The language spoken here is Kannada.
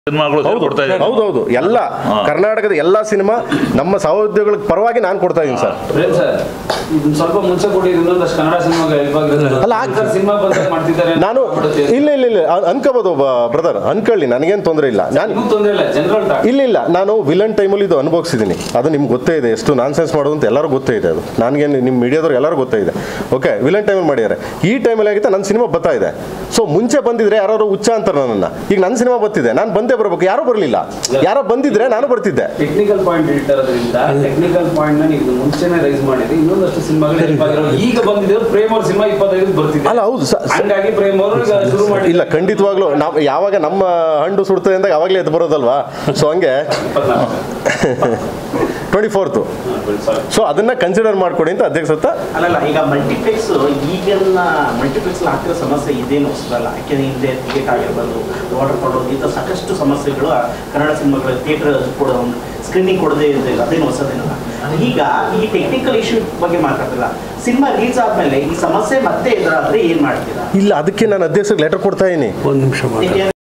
ಹೌದೌದು ಎಲ್ಲ ಕರ್ನಾಟಕದ ಎಲ್ಲ ಸಿನಿಮಾ ನಮ್ಮ ಸಹೋದ್ಯೋಗಿಗಳ ಪರವಾಗಿ ನಾನು ಕೊಡ್ತಾ ಇದ್ದೀನಿ ಸರ್. ಸ್ವಲ್ಪ ಮುಂಚೆ ಕನ್ನಡ ನಾನು ಇಲ್ಲ ಇಲ್ಲ ಇಲ್ಲ ಅನ್ಕೋಬಹುದು ಬ್ರದರ್, ಅನ್ಕೊಳ್ಳಿ, ನನಗೇನು ತೊಂದರೆ ಇಲ್ಲ. ಇಲ್ಲ ನಾನು ವಿಲನ್ ಟೈಮಲ್ಲಿ ಇದು ಅನುಭವಿಸಿದ್ದೀನಿ. ಅದು ನಿಮ್ಗೆ ಗೊತ್ತೇ ಇದೆ, ಎಷ್ಟು ನಾನ್ ಸೆನ್ಸ್ ಮಾಡೋದು ಅಂತ ಎಲ್ಲರೂ ಗೊತ್ತೇ ಇದೆ. ಅದು ನನಗೇನು ನಿಮ್ಮ ಮೀಡಿಯಾದವ್ರು ಎಲ್ಲರೂ ಗೊತ್ತೇ ಇದೆ. ಓಕೆ, ವಿಲನ್ ಟೈಮಲ್ಲಿ ಮಾಡಿದ್ದಾರೆ. ಈ ಟೈಮಲ್ಲಿ ಆಗಿತ್ತು ನನ್ನ ಸಿನಿಮಾ ಬರ್ತಾ ಇದೆ. ಸೊ ಮುಂಚೆ ಬಂದಿದ್ರೆ ಯಾರು ಹುಚ್ಚ ಅಂತಾರೆ ನನ್ನನ್ನು. ಈಗ ನನ್ನ ಸಿನಿಮಾ ಬರ್ತಿದೆ, ನಾನು ಬಂದೇ ಬರ್ಬೇಕು. ಯಾರು ಬರಲಿಲ್ಲ, ಯಾರೋ ಬಂದಿದ್ರೆ ನಾನು ಬರ್ತಿದ್ದೆ. ಟೆಕ್ನಿಕಲ್ ಪಾಯಿಂಟ್ ಹೇಳ್ತಾರೋದ್ರಿಂದ ಟೆಕ್ನಿಕಲ್ ಪಾಯಿಂಟ್ ನ ನೀವು ಮುಂಚೆನೇ ರೈಸ್ ಮಾಡಿದ್ರೆ ಇನ್ನೊಂದಷ್ಟು ಸಿನಿಮಾಗಳು ಈಗ ಬಂದಿದೆ. ಪ್ರೇಮ್ ಅವ್ರ ಸಿನಿಮಾ 25 ಬರ್ತಿದೆ ಅಲ್ಲ. ಹೌದು, ಹಂಗಾಗಿ ಪ್ರೇಮ್ ಅವರು ಶುರು ಮಾಡಿ ಇಲ್ಲ ಖಂಡಿತವಾಗ್ಲೂ ನಾವು ಯಾವಾಗ ನಮ್ಮ ಹಂಡು ಸುಡ್ತದೆ ಅಂದಾಗ ಅವಾಗಲೇ ಎದ್ದು ಬರೋದಲ್ವಾ. ಸೊ ಹಂಗೆ 24th. ಸೊ ಅದನ್ನ ಕನ್ಸಿಡರ್ ಮಾಡ್ಕೊಡಿ ಅಂತ ಅಧ್ಯಕ್ಷ ಅಲ್ಲ. ಈಗ ಮಲ್ಟಿಪ್ಲೆಕ್ಸ್ ಈಗೆಲ್ಲ ಮಲ್ಟಿಪ್ಲೆಕ್ಸ್ ಆಗ್ತಿರೋ ಸಮಸ್ಯೆ ಇದೇನು ಹೊಸದಲ್ಲ. ಯಾಕೆಂದ್ರೆ ಹಿಂದೆ ಟಿಕೆಟ್ ಆಗಿರ್ಬೋದು, ವಾಟರ್ ಕೊಡೋದು, ಇಂಥ ಸಾಕಷ್ಟು ಸಮಸ್ಯೆಗಳು ಕನ್ನಡ ಸಿನಿಮಾಗಳು ಥಿಯೇಟರ್ ಕೊಡೋ ಸ್ಕ್ರೀನಿಂಗ್ ಕೊಡದೇ ಇದ್ದಿಲ್ಲ, ಅದೇನು ಹೊಸದೇನಲ್ಲ. ಈಗ ಈ ಟೆಕ್ನಿಕಲ್ ಇಶ್ಯೂ ಬಗ್ಗೆ ಮಾತಾಡ್ತಿಲ್ಲ. ಸಿನಿಮಾ ರಿಲೀಸ್ ಆದ್ಮೇಲೆ ಈ ಸಮಸ್ಯೆ ಮತ್ತೆ ಎದುರಾದ್ರೆ ಏನ್ ಮಾಡ್ತೀರಾ? ಇಲ್ಲ, ಅದಕ್ಕೆ ನಾನು ಅಧ್ಯಕ್ಷರಿಗೆ ಲೆಟರ್ ಕೊಡ್ತಾ ಇದೀನಿ. ಒಂದು ನಿಮಿಷ